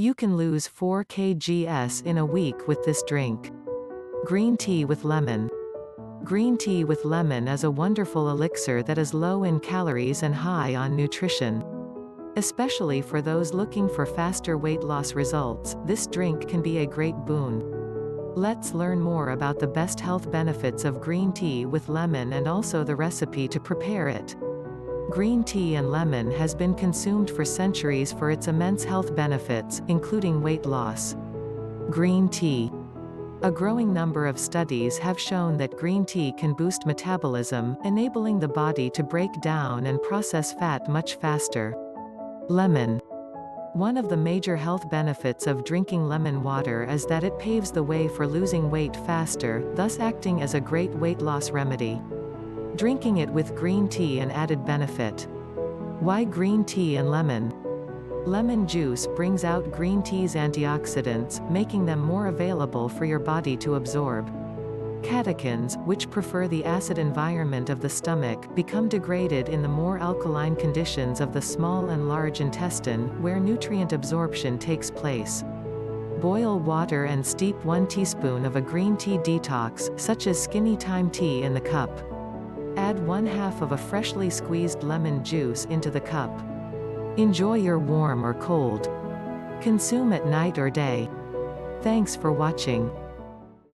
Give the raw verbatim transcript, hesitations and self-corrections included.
You can lose four kilograms in a week with this drink. Green tea with lemon. Green tea with lemon is a wonderful elixir that is low in calories and high on nutrition. Especially for those looking for faster weight loss results, this drink can be a great boon. Let's learn more about the best health benefits of green tea with lemon and also the recipe to prepare it. Green tea and lemon has been consumed for centuries for its immense health benefits, including weight loss. Green tea. A growing number of studies have shown that green tea can boost metabolism, enabling the body to break down and process fat much faster. Lemon. One of the major health benefits of drinking lemon water is that it paves the way for losing weight faster, thus acting as a great weight loss remedy. Drinking it with green tea an added benefit. Why green tea and lemon? Lemon juice brings out green tea's antioxidants, making them more available for your body to absorb. Catechins, which prefer the acid environment of the stomach, become degraded in the more alkaline conditions of the small and large intestine, where nutrient absorption takes place. Boil water and steep one teaspoon of a green tea detox, such as skinny thyme tea in the cup. Add one half of a freshly squeezed lemon juice into the cup. Enjoy your warm or cold. Consume at night or day. Thanks for watching.